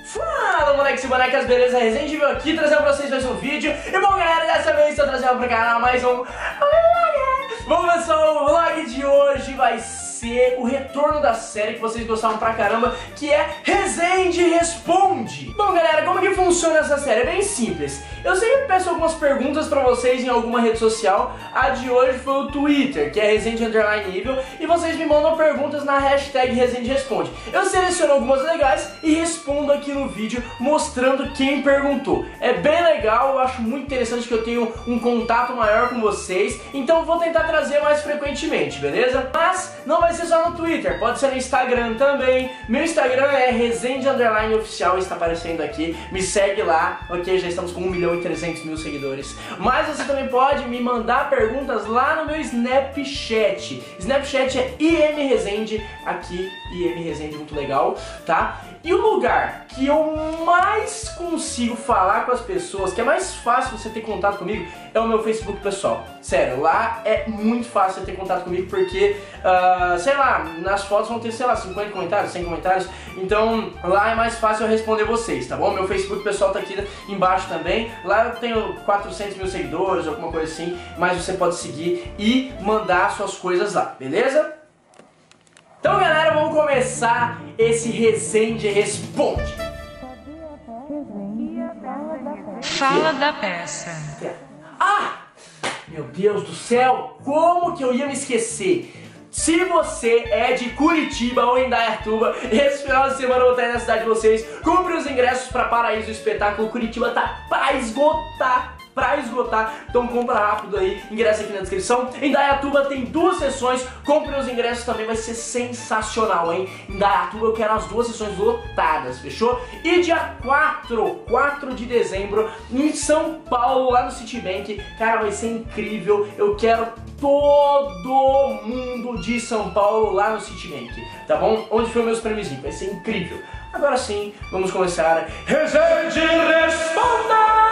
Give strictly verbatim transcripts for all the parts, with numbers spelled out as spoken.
Fala, moleques e bonecas, beleza? Resende veio aqui trazendo pra vocês mais um vídeo. E bom, galera, dessa vez estou trazendo pro canal mais um... Bom, pessoal, o vlog de hoje vai ser o retorno da série que vocês gostaram pra caramba, que é Resende Responde. Bom, galera, como que funciona essa série? É bem simples. Eu sempre peço algumas perguntas pra vocês em alguma rede social. A de hoje foi o Twitter, que é Resende Underline Evil, e vocês me mandam perguntas na hashtag Resende Responde. Eu seleciono algumas legais e respondo aqui no vídeo mostrando quem perguntou. É bem legal, eu acho muito interessante que eu tenho um contato maior com vocês, então eu vou tentar trazer mais frequentemente, beleza? Mas não vai ser só no Twitter, pode ser no Instagram também. Meu Instagram é Resende Underline Oficial, está aparecendo aqui. Me segue lá, ok? Já estamos com um milhão e trezentos mil seguidores. Mas você também pode me mandar perguntas lá no meu Snapchat. Snapchat é I M Resende, aqui I M Resende, muito legal, tá? E o lugar que eu mais consigo falar com as pessoas, que é mais fácil você ter contato comigo, é o meu Facebook pessoal. Sério, lá é muito fácil você ter contato comigo porque, uh, sei lá, nas fotos vão ter, sei lá, cinquenta comentários, cem comentários. Então lá é mais fácil eu responder vocês, tá bom? Meu Facebook pessoal tá aqui embaixo também. Lá eu tenho quatrocentos mil seguidores, alguma coisa assim, mas você pode seguir e mandar suas coisas lá, beleza? Então, galera, vamos começar esse Resende Responde. Fala da peça. Ah! Meu Deus do céu! Como que eu ia me esquecer? Se você é de Curitiba ou Indaiatuba, esse final de semana eu vou estar aí na cidade de vocês. Compre os ingressos para Paraíso Espetáculo. Curitiba tá pra esgotar. Pra esgotar, então compra rápido aí, ingresso aqui na descrição. Em Indaiatuba tem duas sessões, compre os ingressos também, vai ser sensacional, hein? Em Indaiatuba eu quero as duas sessões lotadas, fechou? E dia quatro de dezembro, em São Paulo, lá no Citibank, cara, vai ser incrível. Eu quero todo mundo de São Paulo lá no Citibank, tá bom? Onde foi meus prêmiozinhos, vai ser incrível. Agora sim, vamos começar. Resende Responda!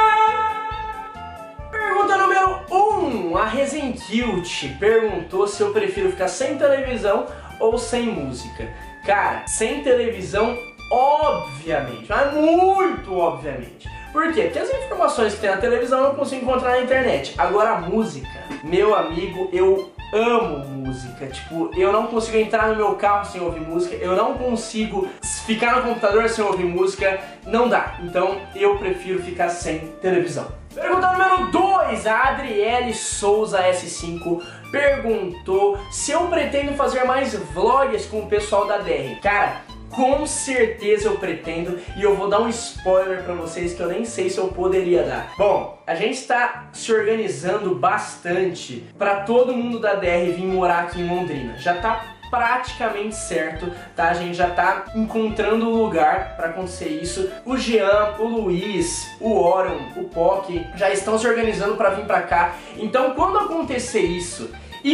Pergunta número um, a Resenkilt perguntou se eu prefiro ficar sem televisão ou sem música. Cara, sem televisão, obviamente, mas muito obviamente. Por quê? Porque as informações que tem na televisão eu não consigo encontrar na internet. Agora a música, meu amigo, eu amo música. Tipo, eu não consigo entrar no meu carro sem ouvir música, eu não consigo ficar no computador sem ouvir música, não dá. Então eu prefiro ficar sem televisão. Pergunta número dois, a Adriele Souza S cinco perguntou se eu pretendo fazer mais vlogs com o pessoal da D R. Cara, com certeza eu pretendo, e eu vou dar um spoiler pra vocês que eu nem sei se eu poderia dar. Bom, a gente está se organizando bastante pra todo mundo da D R vir morar aqui em Londrina. Já tá praticamente certo, tá? A gente já tá encontrando um lugar pra acontecer isso. O Jean, o Luiz, o Orion, o Pock já estão se organizando pra vir pra cá. Então, quando acontecer isso,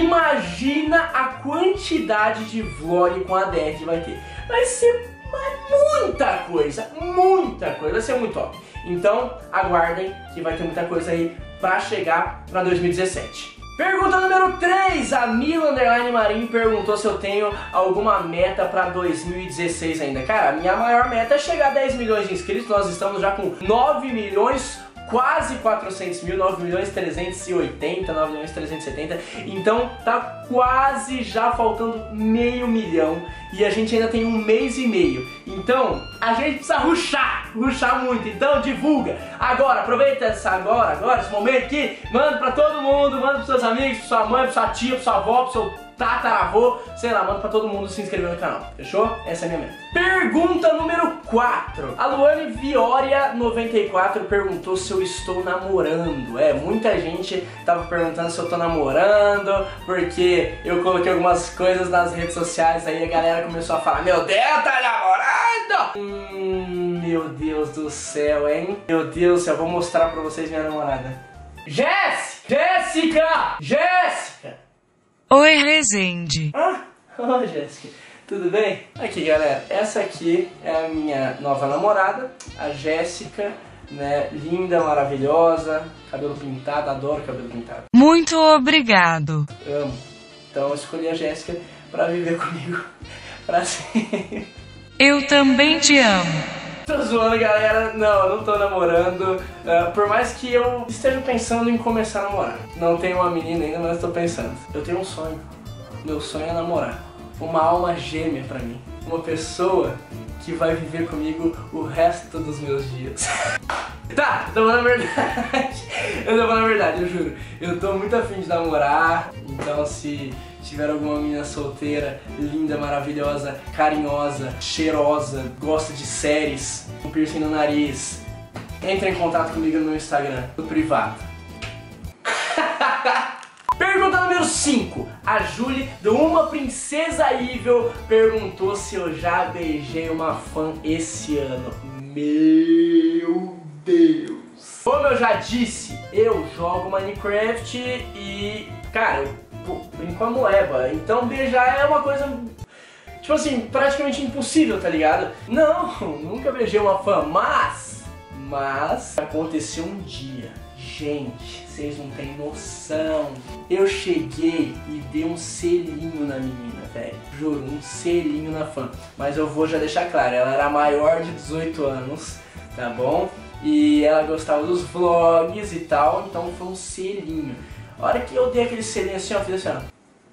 imagina a quantidade de vlog com a D R que vai ter. Vai ser muita coisa, muita coisa, vai ser muito top. Então, aguardem que vai ter muita coisa aí pra chegar pra dois mil e dezessete. Pergunta número três, a Mila Underline Marim perguntou se eu tenho alguma meta pra dois mil e dezesseis ainda. Cara, a minha maior meta é chegar a dez milhões de inscritos, nós estamos já com nove milhões, quase quatrocentos mil, nove milhões trezentos e oitenta, nove milhões trezentos e setenta, então tá quase já faltando meio milhão e a gente ainda tem um mês e meio, então a gente precisa rushar, rushar muito, então divulga, agora, aproveita essa agora, agora, esse momento aqui, manda pra todo mundo, manda pros seus amigos, pra sua mãe, pra sua tia, pra sua avó, pro seu tataravô, sei lá, manda pra todo mundo se inscrever no canal, fechou? Essa é a minha meta. Pergunta número quatro. A Luane Vioria noventa e quatro perguntou se eu estou namorando. É, muita gente tava perguntando se eu tô namorando, porque eu coloquei algumas coisas nas redes sociais, aí a galera começou a falar, meu Deus, tá namorando? Hum, meu Deus do céu, hein? Meu Deus do céu, vou mostrar pra vocês minha namorada. Jéssica! Jéssica! Jéssica! Oi, Resende. Ah, oh, Jéssica, tudo bem? Aqui, galera, essa aqui é a minha nova namorada, a Jéssica, né? Linda, maravilhosa, cabelo pintado, adoro cabelo pintado. Muito obrigado. Amo. Então eu escolhi a Jéssica pra viver comigo pra sempre. Eu também te amo. Tô zoando, galera. Não, eu não tô namorando. Uh, por mais que eu esteja pensando em começar a namorar. Não tenho uma menina ainda, mas tô pensando. Eu tenho um sonho. Meu sonho é namorar. Uma alma gêmea pra mim. Uma pessoa que vai viver comigo o resto dos meus dias. Tá, eu tô falando a verdade. Eu tô falando a verdade, eu juro. Eu tô muito afim de namorar. Então se tiver alguma menina solteira, linda, maravilhosa, carinhosa, cheirosa, gosta de séries, com piercing no nariz, entre em contato comigo no meu Instagram, no privado. Pergunta número cinco. A Julie, do Uma Princesa Evil, perguntou se eu já beijei uma fã esse ano. Meu Deus! Como eu já disse, eu jogo Minecraft e, cara, eu brinco com a moeba. Então beijar é uma coisa, tipo assim, praticamente impossível, tá ligado? Não, nunca beijei uma fã, mas, mas aconteceu um dia. Gente, vocês não têm noção. Eu cheguei e dei um selinho na menina, velho. Juro, um selinho na fã. Mas eu vou já deixar claro, ela era maior de dezoito anos, tá bom? E ela gostava dos vlogs e tal, então foi um selinho. A hora que eu dei aquele selinho assim, eu fiz assim,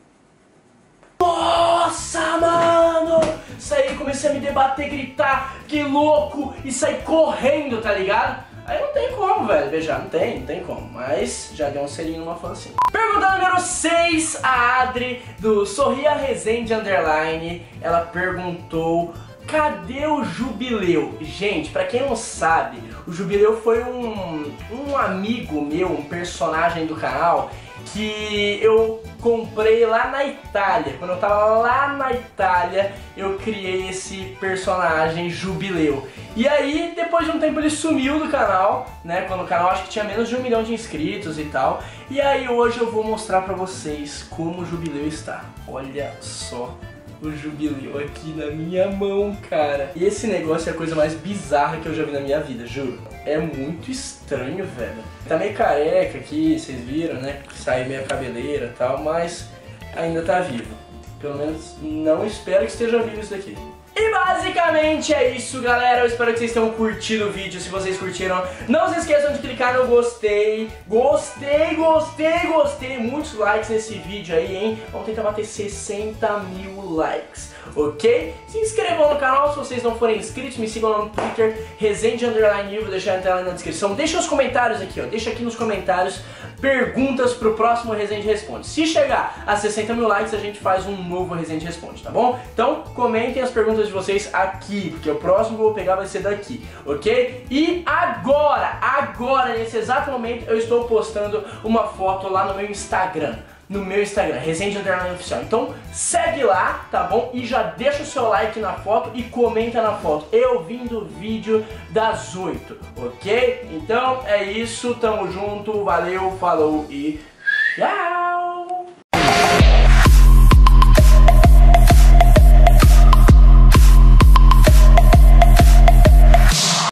ó. Nossa, mano! Saí, comecei a me debater, gritar, que louco, e saí correndo, tá ligado? Aí não tem como, velho, beijar, não tem, não tem como. Mas já deu um selinho numa fã assim. Pergunta número seis, a Adri, do Sorria Resende Underline. Ela perguntou: cadê o Jubileu? Gente, pra quem não sabe, o Jubileu foi um, um amigo meu, um personagem do canal que eu comprei lá na Itália. Quando eu tava lá na Itália, eu criei esse personagem Jubileu. E aí, depois de um tempo, ele sumiu do canal, né? Quando o canal acho que tinha menos de um milhão de inscritos e tal. E aí hoje eu vou mostrar pra vocês como o Jubileu está. Olha só o Jubileu aqui na minha mão, cara. E esse negócio é a coisa mais bizarra que eu já vi na minha vida, juro. É muito estranho, velho. Tá meio careca aqui, vocês viram, né? Sai meio cabeleira e tal, mas ainda tá vivo. Pelo menos não espero que esteja vivo isso daqui. E basicamente é isso, galera. Eu espero que vocês tenham curtido o vídeo. Se vocês curtiram, não se esqueçam de clicar no gostei. Gostei, gostei, gostei. Muitos likes nesse vídeo aí, hein? Vamos tentar bater sessenta mil likes, ok? Se inscrevam no canal se vocês não forem inscritos. Me sigam lá no Twitter, Resende Underline Evil. Vou deixar a tela na descrição. Deixa os comentários aqui, ó. Deixa aqui nos comentários perguntas pro próximo Resende Responde. Se chegar a sessenta mil likes, a gente faz um novo Resende Responde, tá bom? Então comentem as perguntas de vocês aqui, porque o próximo que eu vou pegar vai ser daqui, ok? E agora, agora, nesse exato momento, eu estou postando uma foto lá no meu Instagram. No meu Instagram, Resende Underline Oficial. Então segue lá, tá bom? E já deixa o seu like na foto e comenta na foto. Eu vim do vídeo das oito, ok? Então é isso, tamo junto, valeu, falou e tchau!